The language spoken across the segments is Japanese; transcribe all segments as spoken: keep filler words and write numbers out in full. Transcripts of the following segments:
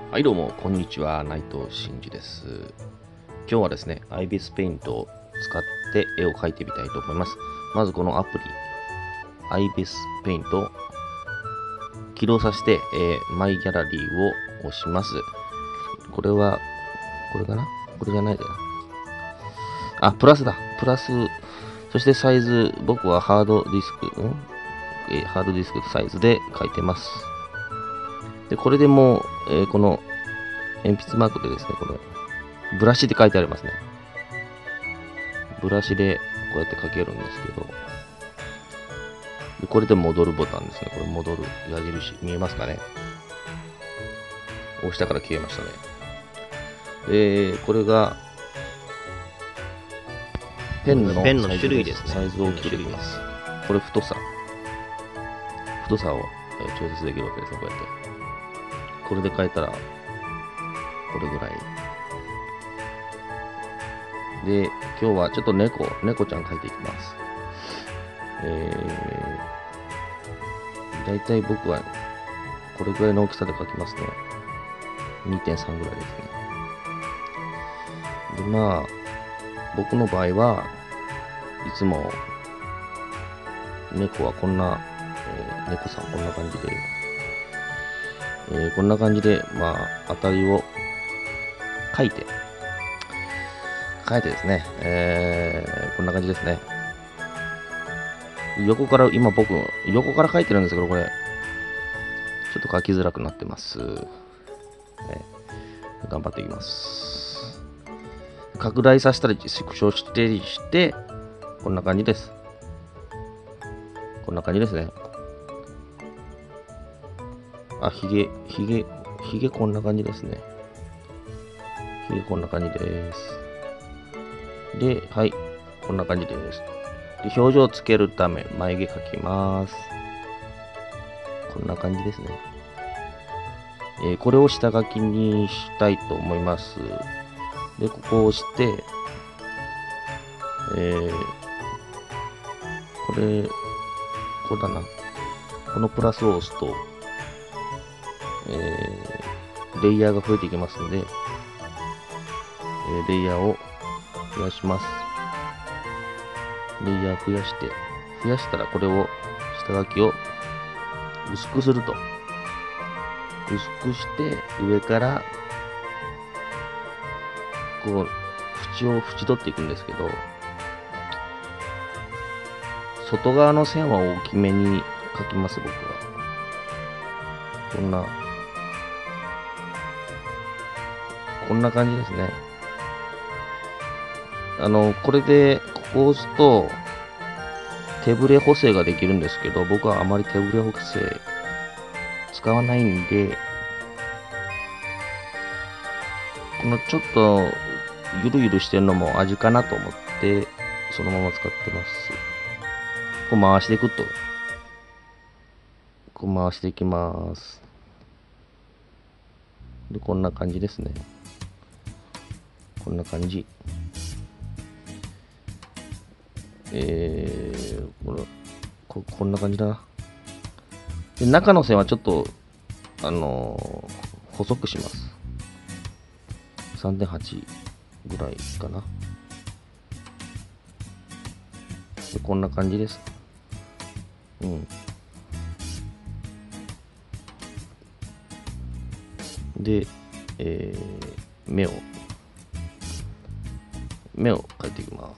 はい、どうも、こんにちは。内藤真二です。今日はですね、アイビス Paint を使って絵を描いてみたいと思います。まずこのアプリ、アイビス Paint を起動させて、えー、マイギャラリーを押します。これは、これかなこれじゃないだよな。あ、プラスだ。プラス、そしてサイズ、僕はハードディスク、んえー、ハードディスクサイズで描いてます。で、これでもう、えー、この鉛筆マークでですね、これ、ブラシで書いてありますね。ブラシでこうやって書けるんですけど、でこれで戻るボタンですね。これ戻る矢印、見えますかね。押したから消えましたね。で、これが、ペンのペンの種類ですね。 サイズを切ります。これ太さ。太さを調節できるわけですね、こうやって。これで書いたら、これぐらい。で、今日はちょっと猫、猫ちゃん描いていきます。えー、だいたい僕はこれぐらいの大きさで描きますね。にてんさんぐらいですね。で、まあ、僕の場合はいつも猫はこんな、えー、猫さんこんな感じで、えー、こんな感じで、まあ、当たりを描いて、描いてですね、えー、こんな感じですね。横から、今僕、横から描いてるんですけど、これ、ちょっと描きづらくなってます。ね、頑張っていきます。拡大させたり、縮小してりして、こんな感じです。こんな感じですね。あ、ひげ、ひげ、ひげこんな感じですね。ひげこんな感じです。で、はい、こんな感じです。で、表情をつけるため、眉毛描きます。こんな感じですね。えー、これを下書きにしたいと思います。で、ここを押して、えー、これ、これだな。このプラスを押すと、えー、レイヤーが増えていきますので、えー、レイヤーを増やします。レイヤー増やして、増やしたらこれを、下書きを薄くすると。薄くして、上から、こう、縁を縁取っていくんですけど、外側の線は大きめに描きます、僕は。こんな、こんな感じですね。あの、これで、ここを押すと、手ブレ補正ができるんですけど、僕はあまり手ブレ補正使わないんで、このちょっとゆるゆるしてるのも味かなと思って、そのまま使ってます。こう回していくと、こう回していきます。で、こんな感じですね。こんな感じ。えー、これ、こ、こんな感じだな。で、中の線はちょっと、あのー、細くします。さんてんはち ぐらいかな。で、こんな感じです。うん。で、えー、目を、目を描いていきます。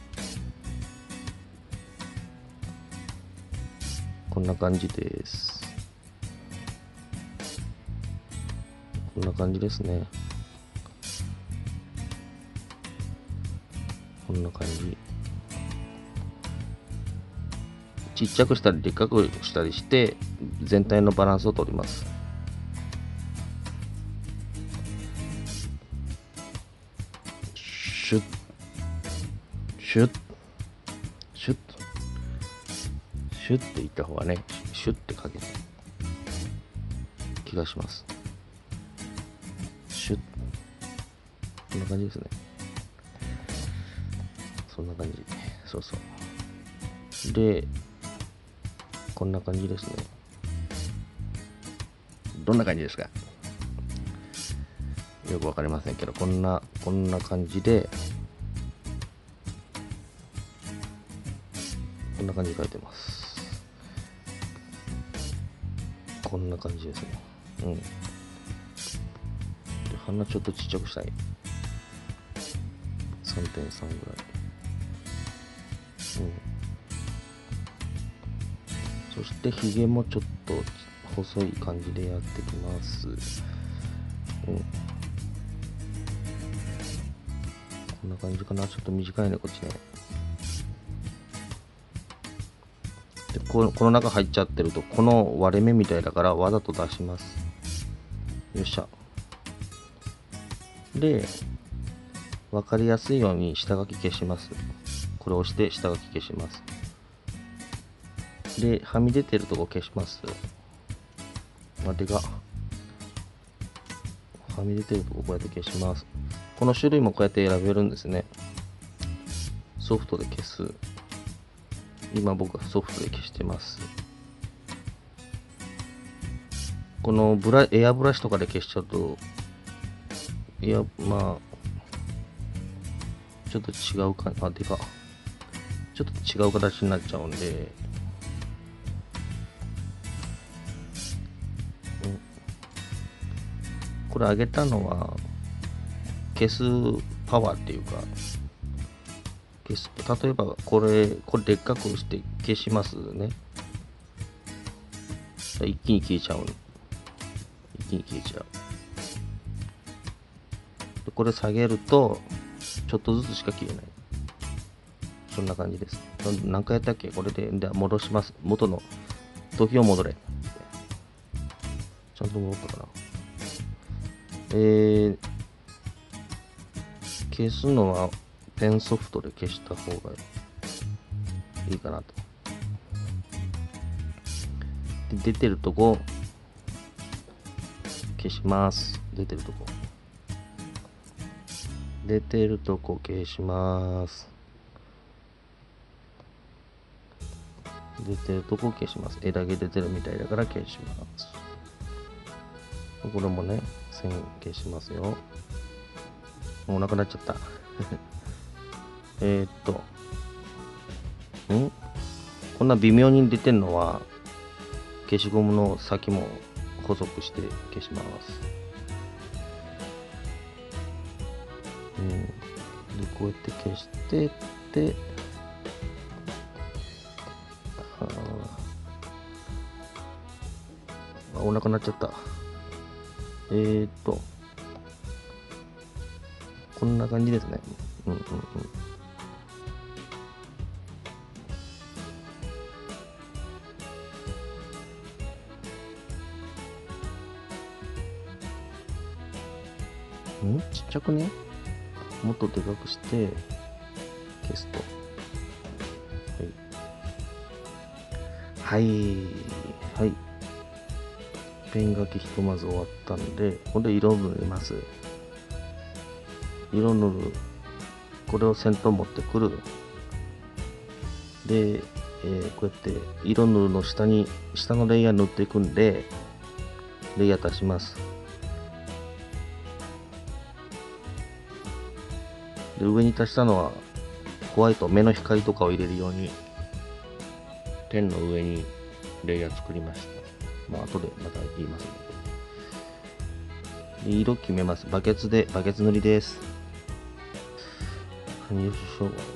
こんな感じです。こんな感じですね。こんな感じ。ちっちゃくしたりでっかくしたりして全体のバランスを取ります。シュッシュッシュッシュッっていった方がね、シュッってかける気がします。シュッ、こんな感じですね。そんな感じ。そうそう。で、こんな感じですね。どんな感じですか？ よくわかりませんけど、こんなこんな感じでこんな感じで書いてます。こんな感じですね。うん。で、鼻ちょっとちっちゃくしたい。さんてんさんぐらい。うん。そしてひげもちょっと細い感じでやってきます。うん。こんな感じかな。ちょっと短いね、こっちね。で、ここの中入っちゃってると、この割れ目みたいだからわざと出します。よっしゃ。で、わかりやすいように下書き消します。これを押して下書き消します。で、はみ出てるとこ消します。待てが。はみ出てるとここうやって消します。この種類もこうやって選べるんですね。ソフトで消す。今僕はソフトで消してます。このブラエアブラシとかで消しちゃうと、いや、まあ、ちょっと違うか、あ、でか。ちょっと違う形になっちゃうんで、うん、これ上げたのは、消すパワーっていうか、消す、例えばこれ、これでっかくして消しますね。一気に消えちゃう。一気に消えちゃう。でこれ下げると、ちょっとずつしか消えない。そんな感じです。何回やったっけこれで、で戻します。元の、時を戻れ。ちゃんと戻ったかな。えー、消すのはペンソフトで消した方がいいかなと。で出てるとこ、消します。出てるとこ。出てるとこ消します。出てるとこ消します。枝毛出てるみたいだから消します。これもね、線消しますよ。もうなくなっちゃった。えっと、んこんな微妙に出てるのは、消しゴムの先も細くして消します。うん。で、こうやって消してって、あ、お腹鳴っちゃった。えーっと、こんな感じですね。うんうんうん。んちっちゃくねもっとでかくして消すと。はい。はい。はい。ペン書きひとまず終わったんで、これ色を塗ります。色塗る。これを先頭持ってくる。で、えー、こうやって色塗るの下に、下のレイヤー塗っていくんで、レイヤー足します。で、上に足したのは、ホワイト、目の光とかを入れるように、ペンの上にレイヤー作りました。まあ、後でまた言いますので。で、色決めます。バケツで、バケツ塗りです。よししょうが。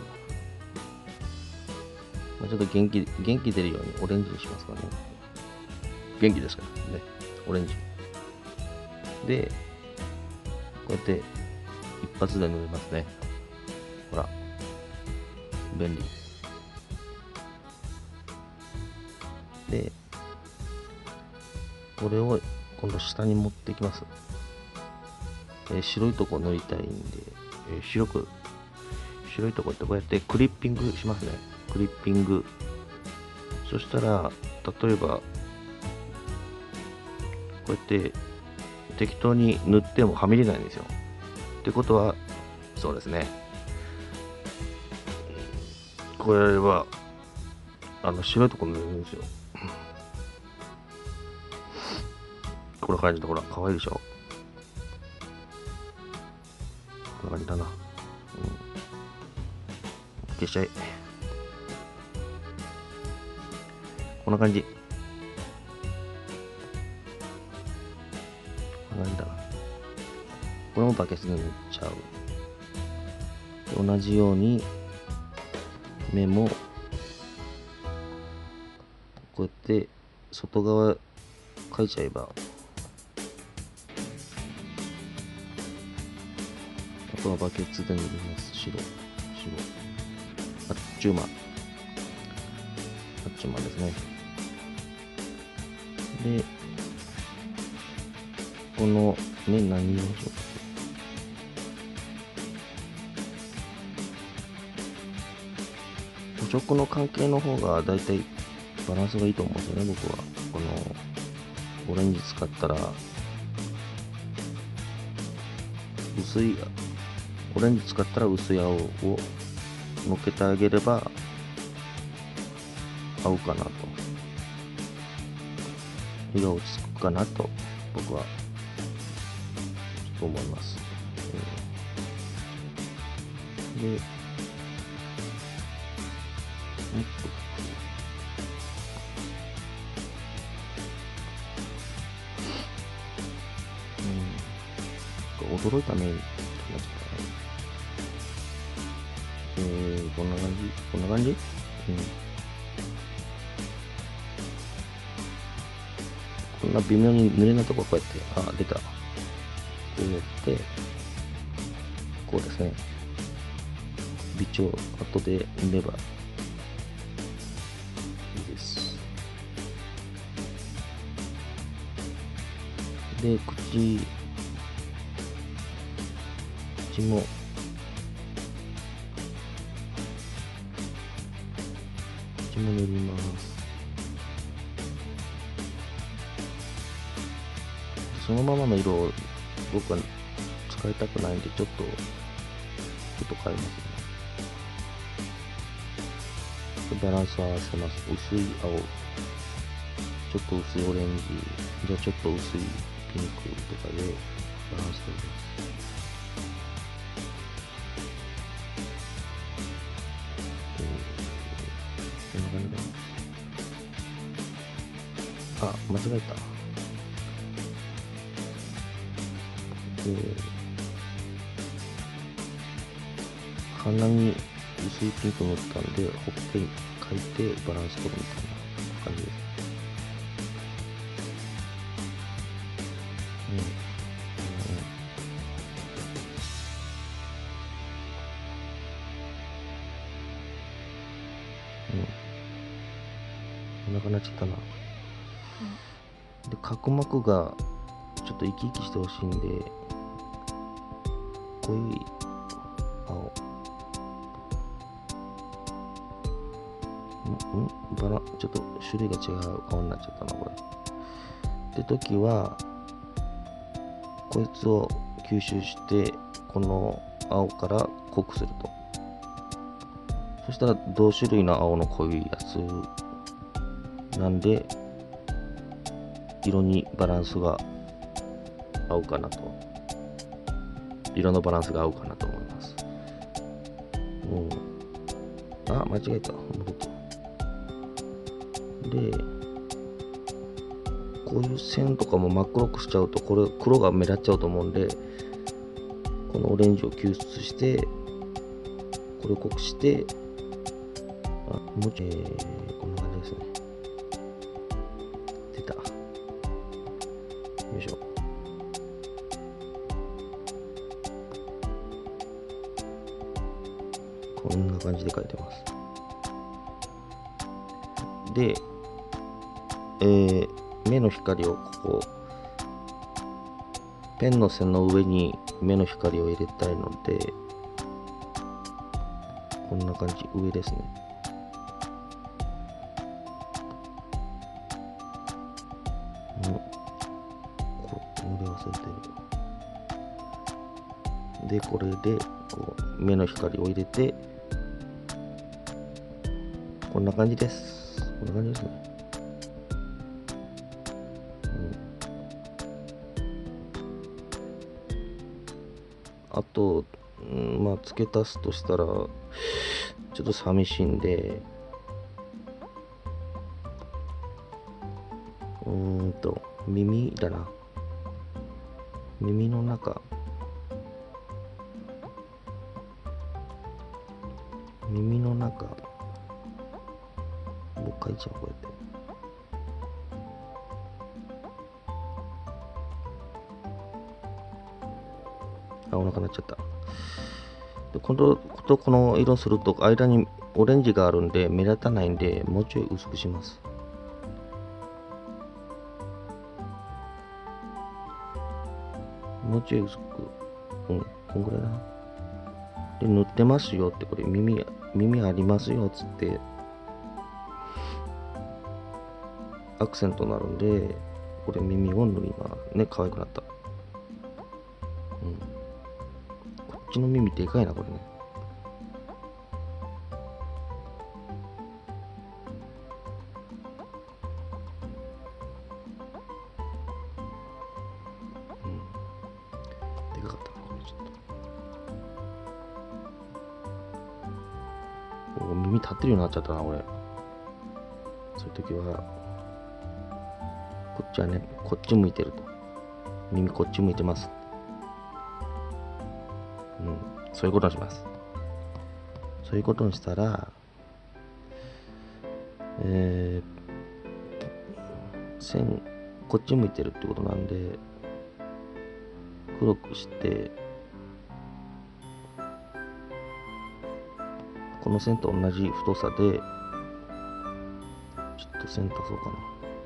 まあ、ちょっと元気、元気出るようにオレンジにしますかね。元気ですからね。オレンジ。で、こうやって一発で塗れますね。ほら。便利。で、これを今度下に持っていきます。えー、白いとこ塗りたいんで、えー、白く、白いとこってこうやってクリッピングしますね。クリッピング。そしたら、例えば、こうやって適当に塗ってもはみ出ないんですよ。ってことは、そうですね。これは、あの、白いとこ塗れるんですよ。こんな感じで、ほら、かわいいでしょ。 じだな。うん、消しちゃえ。こんな感じ。こんな感じだな。これもバケツに塗っちゃう。同じように目もこうやって外側描いちゃえば、あとはバケツで塗ります。白、白。あっちゅう間。あっちゅう間ですね。で、この目何色にしようか。補色の関係の方がだいたいバランスがいいと思うんですよね、僕は。このオレンジ使ったら薄い、オレンジ使ったら薄い青をのっけてあげれば合うかなと、色が落ち着くかなと僕はちょっと思います。うん、で、もっと驚いた目になっちゃったね。えー、こんな感じこんな感じうん。こんな微妙に濡れなとここうやって、あ、出た。こうやって、こうですね。微調、後で塗ればいいです。で、口、口も、口も塗ります。そのままの色を僕は使いたくないんで、ちょっと、ちょっと変えますね。バランスを合わせます。薄い青、ちょっと薄いオレンジ、じゃあちょっと薄いピンクとかでバランスを取ります。こんな感じだな。あ、間違えた。で、鼻に薄いピンク塗ったんで、ほっぺに描いてバランス取るみたいな感じです。うん。うん。うん。こんな感じになっちゃったな。で、角膜がちょっと生き生きしてほしいんで、濃い青。んんバラちょっと種類が違う顔になっちゃったな、これ。って時は、こいつを吸収して、この青から濃くすると。そしたら同種類の青の濃いやつなんで、色にバランスが合うかなと。色のバランスが合うかなと思います。うん。あ、間違えた。戻った。で、こういう線とかも真っ黒くしちゃうと、これ黒が目立っちゃうと思うんで、このオレンジを抽出して、これを濃くして、あ、もうちょい、えー、こんな感じですね。出た。よいしょ。こんな感じで書いてます。で、えー、目の光をここ、ペンの線の上に目の光を入れたいので、こんな感じ、上ですね。うん、これ塗り忘れてる。で、これでこう目の光を入れて、こんな感じです。こんな感じですね。あと、 ん、まあ付け足すとしたらちょっと寂しいんで、うーんと耳だな。耳の中、耳の中もう書いちゃう、こうやって。あ、お腹鳴っちゃった。で今度とこの色すると間にオレンジがあるんで目立たないんで、もうちょい薄くします。もうちょい薄く、うん、こんぐらいな。で、塗ってますよって、これ耳、耳ありますよっつって、アクセントになるんで、これ耳を塗ります。ね、可愛くなった。うん。こっちの耳でかいな、これね。うん。でかかったな、これちょっと。お、耳立ってるようになっちゃったな、これ。そういう時は、こっちはね、こっち向いてると。耳こっち向いてます。うん。そういうことにします。そういうことにしたら、えー、線、こっち向いてるってことなんで、黒くして、この線と同じ太さで、ちょっと線足そうかな。うん。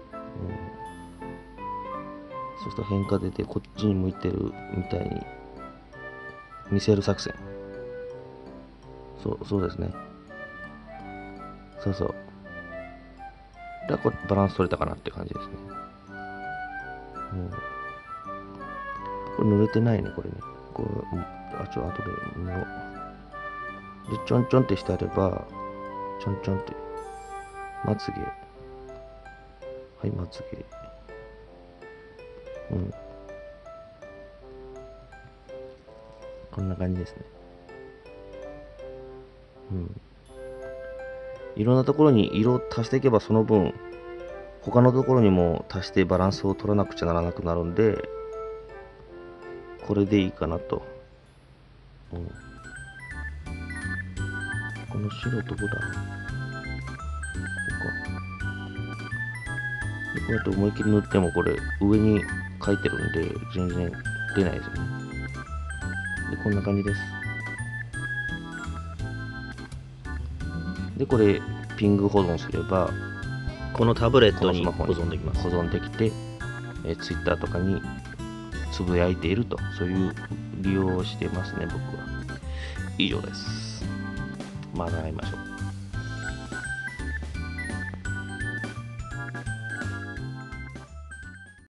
そうすると変化出て、こっちに向いてるみたいに見せる作戦。そう、そうですね。そうそう。だからこれバランス取れたかなって感じですね。うん。これ濡れてないね、これね。これ、あ、ちょ、後で塗ろう。で、ちょんちょんってしてあれば、ちょんちょんって。まつげ。はい、まつげ。うん。こんな感じですね。うん。いろんなところに色を足していけばその分、他のところにも足してバランスを取らなくちゃならなくなるんで、これでいいかなと。うん。この白どこだ？ここか。で、こうやって思いっきり塗ってもこれ上に書いてるんで全然出ないですよね。で、こんな感じです。で、これピング保存すれば、 このタブレットにこのスマホに保存できます。 保存できて、えー、Twitter とかにつぶやいていると、そういう利用をしてますね、僕は。以上です。また会いましょう。